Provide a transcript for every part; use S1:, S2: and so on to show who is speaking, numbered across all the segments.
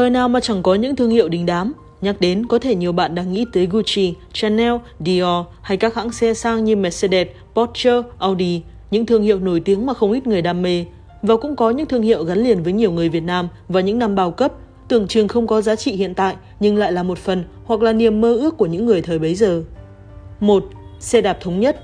S1: Thời nào mà chẳng có những thương hiệu đình đám. Nhắc đến có thể nhiều bạn đang nghĩ tới Gucci, Chanel, Dior hay các hãng xe sang như Mercedes, Porsche, Audi, những thương hiệu nổi tiếng mà không ít người đam mê. Và cũng có những thương hiệu gắn liền với nhiều người Việt Nam vào những năm bao cấp, tưởng chừng không có giá trị hiện tại nhưng lại là một phần hoặc là niềm mơ ước của những người thời bấy giờ. 1. Xe đạp thống nhất.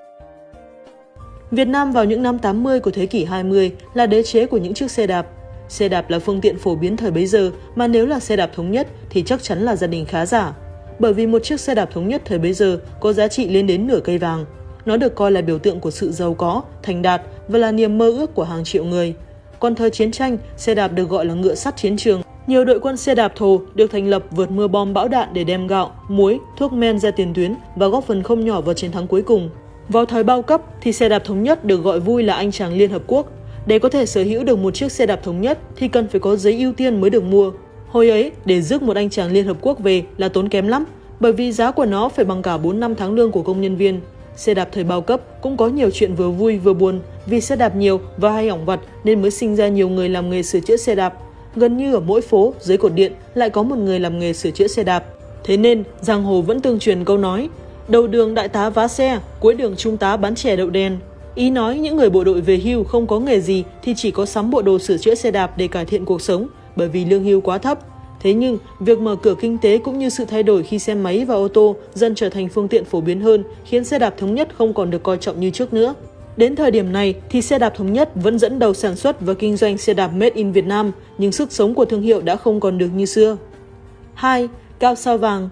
S1: Việt Nam vào những năm 80 của thế kỷ 20 là đế chế của những chiếc xe đạp. Xe đạp là phương tiện phổ biến thời bấy giờ, mà nếu là xe đạp thống nhất thì chắc chắn là gia đình khá giả. Bởi vì một chiếc xe đạp thống nhất thời bấy giờ có giá trị lên đến nửa cây vàng. Nó được coi là biểu tượng của sự giàu có, thành đạt và là niềm mơ ước của hàng triệu người. Còn thời chiến tranh, xe đạp được gọi là ngựa sắt chiến trường. Nhiều đội quân xe đạp thồ được thành lập vượt mưa bom bão đạn để đem gạo, muối, thuốc men ra tiền tuyến và góp phần không nhỏ vào chiến thắng cuối cùng. Vào thời bao cấp thì xe đạp thống nhất được gọi vui là anh chàng Liên Hợp Quốc. Để có thể sở hữu được một chiếc xe đạp thống nhất thì cần phải có giấy ưu tiên mới được mua. Hồi ấy, để rước một anh chàng Liên Hợp Quốc về là tốn kém lắm, bởi vì giá của nó phải bằng cả 4 năm tháng lương của công nhân viên. Xe đạp thời bao cấp cũng có nhiều chuyện vừa vui vừa buồn, vì xe đạp nhiều và hay hỏng vặt nên mới sinh ra nhiều người làm nghề sửa chữa xe đạp. Gần như ở mỗi phố, dưới cột điện lại có một người làm nghề sửa chữa xe đạp. Thế nên, giang hồ vẫn tương truyền câu nói: đầu đường đại tá vá xe, cuối đường trung tá bán chè đậu đen. Ý nói những người bộ đội về hưu không có nghề gì thì chỉ có sắm bộ đồ sửa chữa xe đạp để cải thiện cuộc sống, bởi vì lương hưu quá thấp. Thế nhưng, việc mở cửa kinh tế cũng như sự thay đổi khi xe máy và ô tô dần trở thành phương tiện phổ biến hơn, khiến xe đạp thống nhất không còn được coi trọng như trước nữa. Đến thời điểm này thì xe đạp thống nhất vẫn dẫn đầu sản xuất và kinh doanh xe đạp made in Việt Nam, nhưng sức sống của thương hiệu đã không còn được như xưa. 2. Cao sao vàng.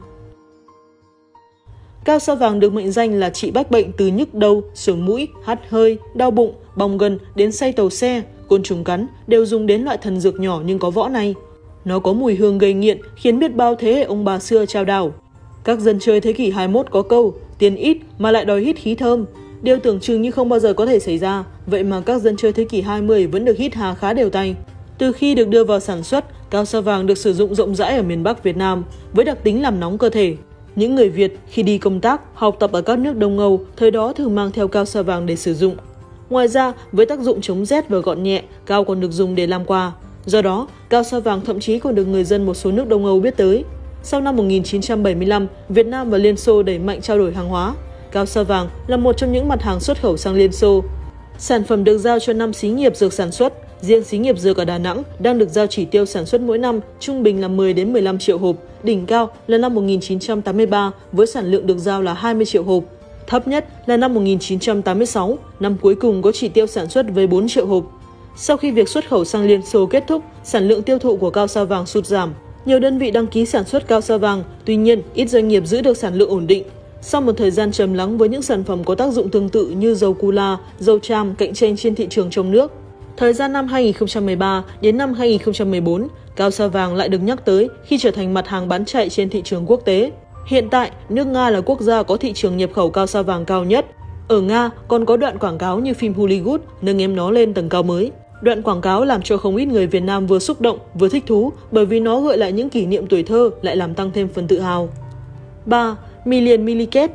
S1: Cao sao vàng được mệnh danh là trị bách bệnh từ nhức đầu, sổ mũi, hắt hơi, đau bụng, bong gân đến say tàu xe, côn trùng cắn đều dùng đến loại thần dược nhỏ nhưng có võ này. Nó có mùi hương gây nghiện khiến biết bao thế hệ ông bà xưa chao đảo. Các dân chơi thế kỷ 21 có câu tiền ít mà lại đòi hít khí thơm. Điều tưởng chừng như không bao giờ có thể xảy ra, vậy mà các dân chơi thế kỷ 20 vẫn được hít hà khá đều tay. Từ khi được đưa vào sản xuất, cao sao vàng được sử dụng rộng rãi ở miền Bắc Việt Nam với đặc tính làm nóng cơ thể. Những người Việt khi đi công tác, học tập ở các nước Đông Âu, thời đó thường mang theo cao sao vàng để sử dụng. Ngoài ra, với tác dụng chống rét và gọn nhẹ, cao còn được dùng để làm quà. Do đó, cao sao vàng thậm chí còn được người dân một số nước Đông Âu biết tới. Sau năm 1975, Việt Nam và Liên Xô đẩy mạnh trao đổi hàng hóa. Cao sao vàng là một trong những mặt hàng xuất khẩu sang Liên Xô. Sản phẩm được giao cho 5 xí nghiệp dược sản xuất. Riêng xí nghiệp dược ở Đà Nẵng đang được giao chỉ tiêu sản xuất mỗi năm trung bình là 10 đến 15 triệu hộp. Đỉnh cao là năm 1983 với sản lượng được giao là 20 triệu hộp. Thấp nhất là năm 1986, năm cuối cùng có chỉ tiêu sản xuất với 4 triệu hộp. Sau khi việc xuất khẩu sang Liên Xô kết thúc, sản lượng tiêu thụ của cao sao vàng sụt giảm. Nhiều đơn vị đăng ký sản xuất cao sao vàng, tuy nhiên ít doanh nghiệp giữ được sản lượng ổn định. Sau một thời gian trầm lắng với những sản phẩm có tác dụng tương tự như dầu cula, dầu tram cạnh tranh trên thị trường trong nước. Thời gian năm 2013 đến năm 2014, cao sao vàng lại được nhắc tới khi trở thành mặt hàng bán chạy trên thị trường quốc tế. Hiện tại, nước Nga là quốc gia có thị trường nhập khẩu cao sao vàng cao nhất. Ở Nga còn có đoạn quảng cáo như phim Hollywood nâng em nó lên tầng cao mới. Đoạn quảng cáo làm cho không ít người Việt Nam vừa xúc động vừa thích thú bởi vì nó gợi lại những kỷ niệm tuổi thơ, lại làm tăng thêm phần tự hào. 3. Million Milliket.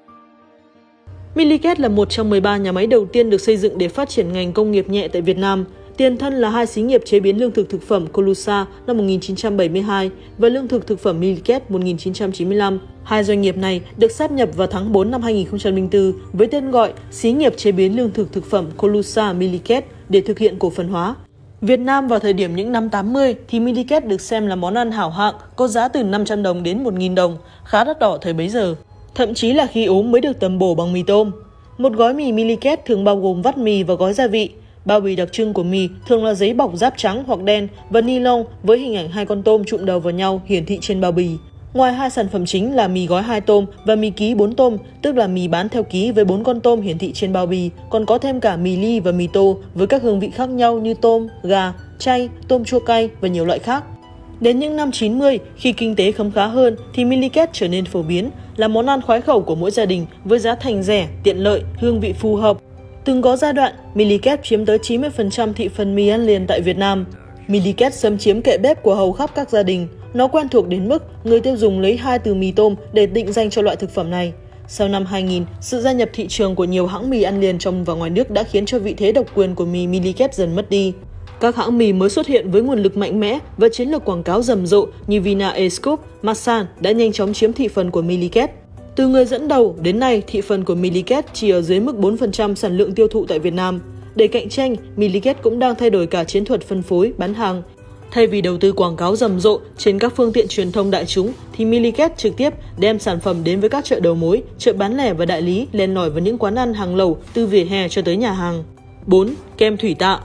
S1: Milliket là một trong 13 nhà máy đầu tiên được xây dựng để phát triển ngành công nghiệp nhẹ tại Việt Nam. Tiền thân là hai xí nghiệp chế biến lương thực thực phẩm Colusa năm 1972 và lương thực thực phẩm Milliket 1995. Hai doanh nghiệp này được sáp nhập vào tháng 4 năm 2004 với tên gọi xí nghiệp chế biến lương thực thực phẩm Colusa Milliket để thực hiện cổ phần hóa. Việt Nam vào thời điểm những năm 80 thì Milliket được xem là món ăn hảo hạng, có giá từ 500 đồng đến 1.000 đồng, khá đắt đỏ thời bấy giờ. Thậm chí là khi ốm mới được tầm bổ bằng mì tôm. Một gói mì Milliket thường bao gồm vắt mì và gói gia vị. Bao bì đặc trưng của mì thường là giấy bọc giáp trắng hoặc đen và ni lông với hình ảnh hai con tôm trụm đầu vào nhau hiển thị trên bao bì. Ngoài hai sản phẩm chính là mì gói 2 tôm và mì ký 4 tôm, tức là mì bán theo ký với 4 con tôm hiển thị trên bao bì, còn có thêm cả mì ly và mì tô với các hương vị khác nhau như tôm, gà, chay, tôm chua cay và nhiều loại khác. Đến những năm 90, khi kinh tế khấm khá hơn thì Milliket trở nên phổ biến, là món ăn khoái khẩu của mỗi gia đình với giá thành rẻ, tiện lợi, hương vị phù hợp. Từng có giai đoạn, Milliket chiếm tới 90% thị phần mì ăn liền tại Việt Nam. Milliket xâm chiếm kệ bếp của hầu khắp các gia đình. Nó quen thuộc đến mức người tiêu dùng lấy 2 từ mì tôm để định danh cho loại thực phẩm này. Sau năm 2000, sự gia nhập thị trường của nhiều hãng mì ăn liền trong và ngoài nước đã khiến cho vị thế độc quyền của mì Milliket dần mất đi. Các hãng mì mới xuất hiện với nguồn lực mạnh mẽ và chiến lược quảng cáo rầm rộ như Vina Scoop, Masan đã nhanh chóng chiếm thị phần của Milliket. Từ người dẫn đầu đến nay, thị phần của Milliket chỉ ở dưới mức 4% sản lượng tiêu thụ tại Việt Nam. Để cạnh tranh, Milliket cũng đang thay đổi cả chiến thuật phân phối, bán hàng. Thay vì đầu tư quảng cáo rầm rộ trên các phương tiện truyền thông đại chúng, thì Milliket trực tiếp đem sản phẩm đến với các chợ đầu mối, chợ bán lẻ và đại lý, len lỏi vào những quán ăn hàng lẩu từ vỉa hè cho tới nhà hàng. 4. Kem thủy tạ.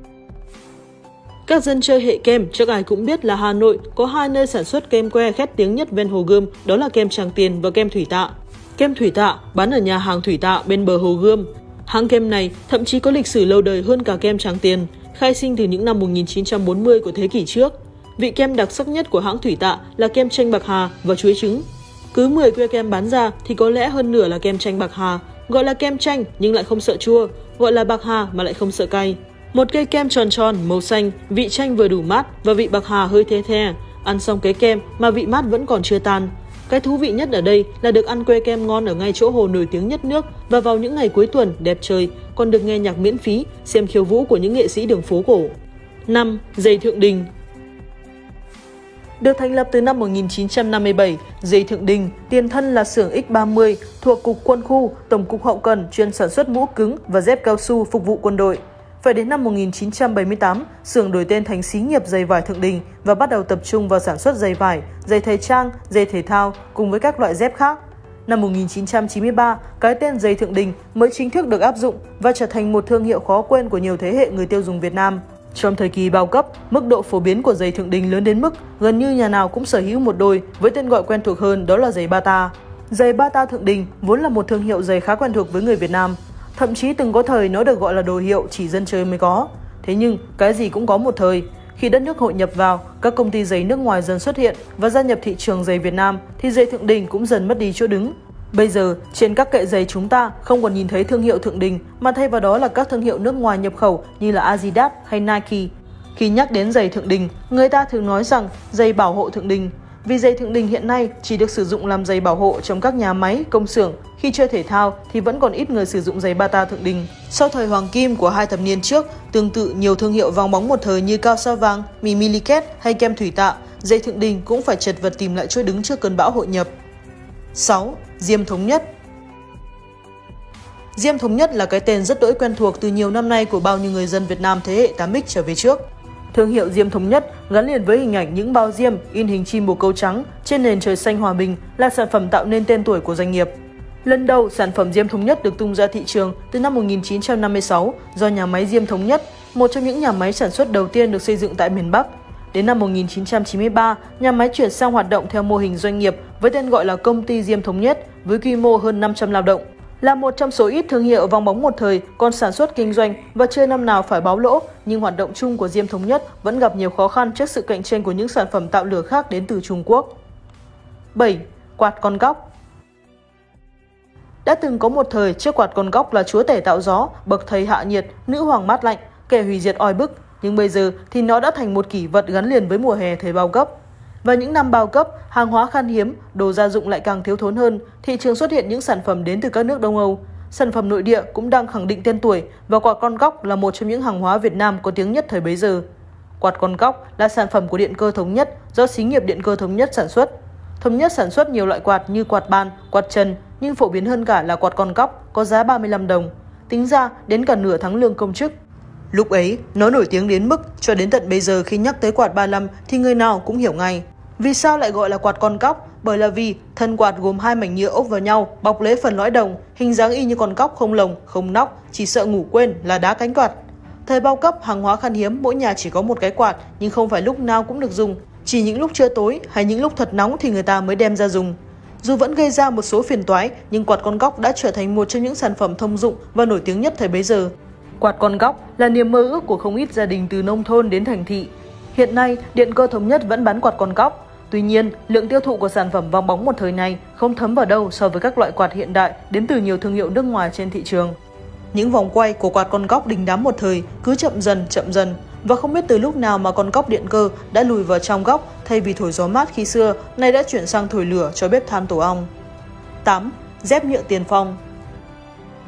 S1: Các dân chơi hệ kem chắc ai cũng biết là Hà Nội có 2 nơi sản xuất kem que khét tiếng nhất ven Hồ Gươm, đó là kem Tràng Tiền và kem Thủy Tạ. Kem Thủy Tạ bán ở nhà hàng Thủy Tạ bên bờ Hồ Gươm. Hãng kem này thậm chí có lịch sử lâu đời hơn cả kem Tràng Tiền, khai sinh từ những năm 1940 của thế kỷ trước. Vị kem đặc sắc nhất của hãng Thủy Tạ là kem chanh bạc hà và chuối trứng. Cứ 10 que kem bán ra thì có lẽ hơn nửa là kem chanh bạc hà, gọi là kem chanh nhưng lại không sợ chua, gọi là bạc hà mà lại không sợ cay. Một cây kem tròn tròn, màu xanh, vị chanh vừa đủ mát và vị bạc hà hơi the the. Ăn xong cái kem mà vị mát vẫn còn chưa tan. Cái thú vị nhất ở đây là được ăn que kem ngon ở ngay chỗ hồ nổi tiếng nhất nước và vào những ngày cuối tuần đẹp trời, còn được nghe nhạc miễn phí, xem khiêu vũ của những nghệ sĩ đường phố cổ. 5. Dây Thượng Đình. Được thành lập từ năm 1957, Dây Thượng Đình tiền thân là xưởng X30 thuộc Cục Quân khu, Tổng cục Hậu cần chuyên sản xuất mũ cứng và dép cao su phục vụ quân đội. Phải đến năm 1978, xưởng đổi tên thành Xí nghiệp Giày vải Thượng Đình và bắt đầu tập trung vào sản xuất giày vải, giày thời trang, giày thể thao cùng với các loại dép khác. Năm 1993, cái tên Giày Thượng Đình mới chính thức được áp dụng và trở thành một thương hiệu khó quên của nhiều thế hệ người tiêu dùng Việt Nam. Trong thời kỳ bao cấp, mức độ phổ biến của giày Thượng Đình lớn đến mức gần như nhà nào cũng sở hữu một đôi, với tên gọi quen thuộc hơn đó là giày Bata. Giày Bata Thượng Đình vốn là một thương hiệu giày khá quen thuộc với người Việt Nam. Thậm chí từng có thời nó được gọi là đồ hiệu chỉ dân chơi mới có. Thế nhưng, cái gì cũng có một thời. Khi đất nước hội nhập vào, các công ty giày nước ngoài dần xuất hiện và gia nhập thị trường giày Việt Nam, thì giày Thượng Đình cũng dần mất đi chỗ đứng. Bây giờ, trên các kệ giày chúng ta không còn nhìn thấy thương hiệu Thượng Đình, mà thay vào đó là các thương hiệu nước ngoài nhập khẩu như là Adidas hay Nike. Khi nhắc đến giày Thượng Đình, người ta thường nói rằng giày bảo hộ Thượng Đình. Vì giày Thượng Đình hiện nay chỉ được sử dụng làm giày bảo hộ trong các nhà máy, công xưởng. Khi chơi thể thao thì vẫn còn ít người sử dụng giày Bata Thượng Đình. Sau thời hoàng kim của 2 thập niên trước, tương tự nhiều thương hiệu vang bóng một thời như Cao Sao Vàng, mì Milliket hay kem Thủy Tạ, giày Thượng Đình cũng phải chật vật tìm lại chỗ đứng trước cơn bão hội nhập. 6. Diêm Thống Nhất. Diêm Thống Nhất là cái tên rất đỗi quen thuộc từ nhiều năm nay của bao nhiêu người dân Việt Nam thế hệ 8X trở về trước. Thương hiệu Diêm Thống Nhất gắn liền với hình ảnh những bao diêm in hình chim bồ câu trắng trên nền trời xanh hòa bình là sản phẩm tạo nên tên tuổi của doanh nghiệp. Lần đầu, sản phẩm Diêm Thống Nhất được tung ra thị trường từ năm 1956 do nhà máy Diêm Thống Nhất, một trong những nhà máy sản xuất đầu tiên được xây dựng tại miền Bắc. Đến năm 1993, nhà máy chuyển sang hoạt động theo mô hình doanh nghiệp với tên gọi là Công ty Diêm Thống Nhất với quy mô hơn 500 lao động. Là một trong số ít thương hiệu vang bóng một thời còn sản xuất kinh doanh và chưa năm nào phải báo lỗ, nhưng hoạt động chung của Diêm Thống Nhất vẫn gặp nhiều khó khăn trước sự cạnh tranh của những sản phẩm tạo lửa khác đến từ Trung Quốc. 7. Quạt con góc. Đã từng có một thời, chiếc quạt con góc là chúa tể tạo gió, bậc thầy hạ nhiệt, nữ hoàng mát lạnh, kẻ hủy diệt oi bức. Nhưng bây giờ thì nó đã thành một kỷ vật gắn liền với mùa hè thời bao cấp. Và những năm bao cấp, hàng hóa khan hiếm, đồ gia dụng lại càng thiếu thốn hơn, thị trường xuất hiện những sản phẩm đến từ các nước Đông Âu. Sản phẩm nội địa cũng đang khẳng định tên tuổi và quạt con góc là một trong những hàng hóa Việt Nam có tiếng nhất thời bấy giờ. Quạt con góc là sản phẩm của Điện cơ Thống Nhất do xí nghiệp Điện cơ Thống Nhất sản xuất. Thống Nhất sản xuất nhiều loại quạt như quạt bàn, quạt trần, nhưng phổ biến hơn cả là quạt con góc có giá 35 đồng. Tính ra đến cả nửa tháng lương công chức. Lúc ấy, nó nổi tiếng đến mức cho đến tận bây giờ khi nhắc tới quạt 35 thì người nào cũng hiểu ngay. Vì sao lại gọi là quạt con cóc? Bởi là vì thân quạt gồm 2 mảnh nhựa ốp vào nhau, bọc lấy phần lõi đồng, hình dáng y như con cóc không lồng, không nóc, chỉ sợ ngủ quên là đá cánh quạt. Thời bao cấp, hàng hóa khan hiếm, mỗi nhà chỉ có một cái quạt, nhưng không phải lúc nào cũng được dùng. Chỉ những lúc trưa tối hay những lúc thật nóng thì người ta mới đem ra dùng. Dù vẫn gây ra một số phiền toái, nhưng quạt con cóc đã trở thành một trong những sản phẩm thông dụng và nổi tiếng nhất thời bấy giờ. Quạt con góc là niềm mơ ước của không ít gia đình từ nông thôn đến thành thị. Hiện nay, Điện cơ Thống Nhất vẫn bán quạt con góc. Tuy nhiên, lượng tiêu thụ của sản phẩm vang bóng một thời này không thấm vào đâu so với các loại quạt hiện đại đến từ nhiều thương hiệu nước ngoài trên thị trường. Những vòng quay của quạt con góc đình đám một thời cứ chậm dần và không biết từ lúc nào mà con góc điện cơ đã lùi vào trong góc thay vì thổi gió mát khi xưa, nay đã chuyển sang thổi lửa cho bếp than tổ ong. 8. Dép nhựa Tiền Phong.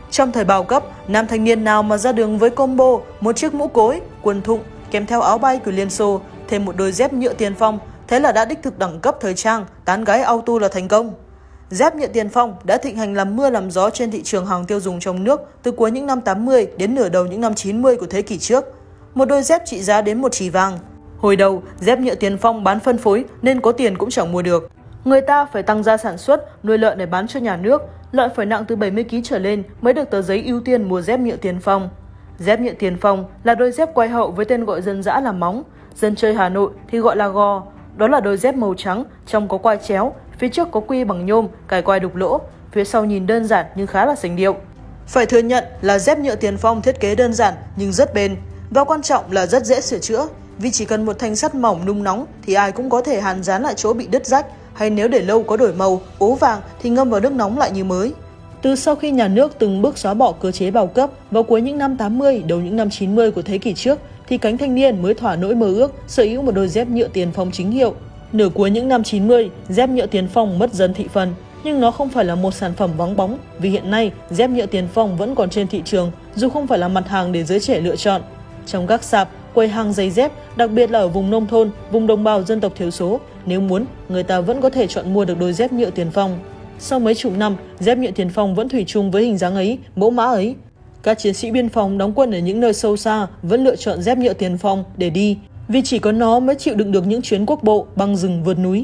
S1: Trong thời bao cấp, nam thanh niên nào mà ra đường với combo một chiếc mũ cối, quần thụng kèm theo áo bay của Liên Xô, thêm một đôi dép nhựa Tiền Phong, thế là đã đích thực đẳng cấp thời trang, tán gái auto là thành công. Dép nhựa Tiền Phong đã thịnh hành làm mưa làm gió trên thị trường hàng tiêu dùng trong nước từ cuối những năm 80 đến nửa đầu những năm 90 của thế kỷ trước. Một đôi dép trị giá đến 1 chỉ vàng. Hồi đầu, dép nhựa Tiền Phong bán phân phối nên có tiền cũng chẳng mua được. Người ta phải tăng gia sản xuất, nuôi lợn để bán cho nhà nước, lợn phải nặng từ 70 kg trở lên mới được tờ giấy ưu tiên mua dép nhựa Tiền Phong. Dép nhựa Tiền Phong là đôi dép quai hậu với tên gọi dân dã là móng, dân chơi Hà Nội thì gọi là gò. Đó là đôi dép màu trắng, trong có quai chéo, phía trước có quy bằng nhôm, cài quai đục lỗ, phía sau nhìn đơn giản nhưng khá là sành điệu. Phải thừa nhận là dép nhựa Tiền Phong thiết kế đơn giản nhưng rất bền, và quan trọng là rất dễ sửa chữa, vì chỉ cần một thanh sắt mỏng nung nóng thì ai cũng có thể hàn dán lại chỗ bị đứt rách, hay nếu để lâu có đổi màu, ố vàng thì ngâm vào nước nóng lại như mới. Từ sau khi nhà nước từng bước xóa bỏ cơ chế bao cấp vào cuối những năm 80, đầu những năm 90 của thế kỷ trước, thì cánh thanh niên mới thỏa nỗi mơ ước sở hữu một đôi dép nhựa Tiền Phong chính hiệu. Nửa cuối những năm 90, dép nhựa Tiền Phong mất dần thị phần, nhưng nó không phải là một sản phẩm vắng bóng, vì hiện nay dép nhựa Tiền Phong vẫn còn trên thị trường, dù không phải là mặt hàng để giới trẻ lựa chọn. Trong các sạp, quầy hàng giày dép, đặc biệt là ở vùng nông thôn, vùng đồng bào dân tộc thiểu số, nếu muốn, người ta vẫn có thể chọn mua được đôi dép nhựa Tiền Phong. Sau mấy chục năm, dép nhựa Tiền Phong vẫn thủy chung với hình dáng ấy, mẫu mã ấy. Các chiến sĩ biên phòng đóng quân ở những nơi sâu xa vẫn lựa chọn dép nhựa Tiền Phong để đi, vì chỉ có nó mới chịu đựng được những chuyến quốc bộ băng rừng vượt núi.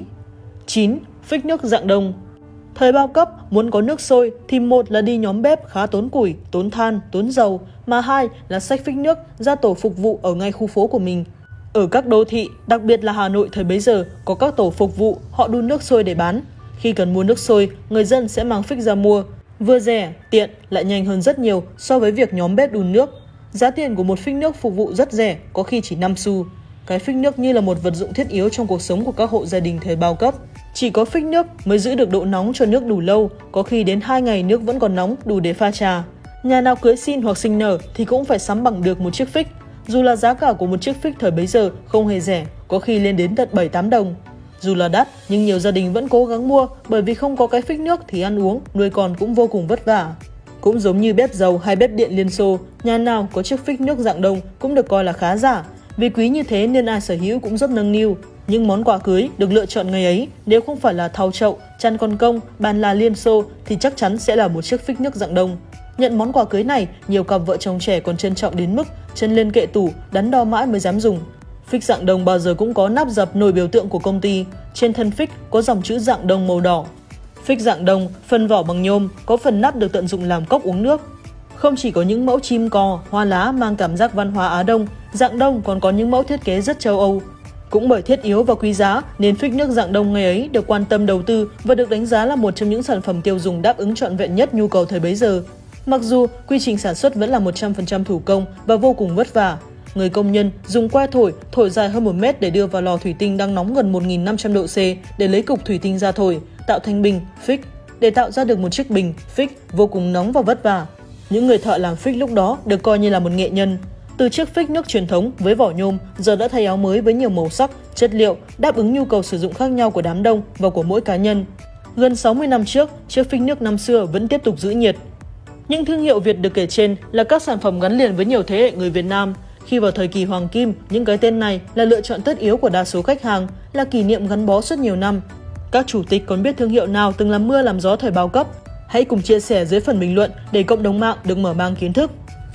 S1: 9. Phích nước dạng đông. Thời bao cấp, muốn có nước sôi thì một là đi nhóm bếp khá tốn củi, tốn than, tốn dầu, mà hai là xách phích nước ra tổ phục vụ ở ngay khu phố của mình. Ở các đô thị, đặc biệt là Hà Nội thời bấy giờ, có các tổ phục vụ, họ đun nước sôi để bán. Khi cần mua nước sôi, người dân sẽ mang phích ra mua. Vừa rẻ, tiện, lại nhanh hơn rất nhiều so với việc nhóm bếp đun nước. Giá tiền của một phích nước phục vụ rất rẻ, có khi chỉ 5 xu. Cái phích nước như là một vật dụng thiết yếu trong cuộc sống của các hộ gia đình thời bao cấp. Chỉ có phích nước mới giữ được độ nóng cho nước đủ lâu, có khi đến 2 ngày nước vẫn còn nóng, đủ để pha trà. Nhà nào cưới xin hoặc sinh nở thì cũng phải sắm bằng được một chiếc phích. Dù là giá cả của một chiếc phích thời bấy giờ không hề rẻ, có khi lên đến tận 7-8 đồng. Dù là đắt, nhưng nhiều gia đình vẫn cố gắng mua, bởi vì không có cái phích nước thì ăn uống, nuôi con cũng vô cùng vất vả. Cũng giống như bếp dầu hay bếp điện Liên Xô, nhà nào có chiếc phích nước dạng đông cũng được coi là khá giả. Vì quý như thế nên ai sở hữu cũng rất nâng niu. Những món quà cưới được lựa chọn ngày ấy nếu không phải là thau chậu, chăn con công, bàn là Liên Xô thì chắc chắn sẽ là một chiếc phích nước dạng đông. Nhận món quà cưới này, nhiều cặp vợ chồng trẻ còn trân trọng đến mức chân lên kệ tủ, đắn đo mãi mới dám dùng. Phích dạng đông bao giờ cũng có nắp dập nổi biểu tượng của công ty. Trên thân phích có dòng chữ dạng đông màu đỏ. Phích dạng đông, phần vỏ bằng nhôm, có phần nắp được tận dụng làm cốc uống nước. Không chỉ có những mẫu chim cò, hoa lá mang cảm giác văn hóa Á Đông, dạng đông còn có những mẫu thiết kế rất châu Âu. Cũng bởi thiết yếu và quý giá nên phích nước dạng đông ngày ấy được quan tâm đầu tư và được đánh giá là một trong những sản phẩm tiêu dùng đáp ứng trọn vẹn nhất nhu cầu thời bấy giờ. Mặc dù quy trình sản xuất vẫn là 100% thủ công và vô cùng vất vả. Người công nhân dùng que thổi dài hơn 1 mét để đưa vào lò thủy tinh đang nóng gần 1500 độ C để lấy cục thủy tinh ra thổi, tạo thành bình, phích. Để tạo ra được một chiếc bình, phích vô cùng nóng và vất vả. Những người thợ làm phích lúc đó được coi như là một nghệ nhân. Từ chiếc phích nước truyền thống với vỏ nhôm giờ đã thay áo mới với nhiều màu sắc, chất liệu, đáp ứng nhu cầu sử dụng khác nhau của đám đông và của mỗi cá nhân. Gần 60 năm trước, chiếc phích nước năm xưa vẫn tiếp tục giữ nhiệt. Những thương hiệu Việt được kể trên là các sản phẩm gắn liền với nhiều thế hệ người Việt Nam. Khi vào thời kỳ hoàng kim, những cái tên này là lựa chọn tất yếu của đa số khách hàng, là kỷ niệm gắn bó suốt nhiều năm. Các chủ tịch còn biết thương hiệu nào từng làm mưa làm gió thời bao cấp? Hãy cùng chia sẻ dưới phần bình luận để cộng đồng mạng được mở mang kiến thức.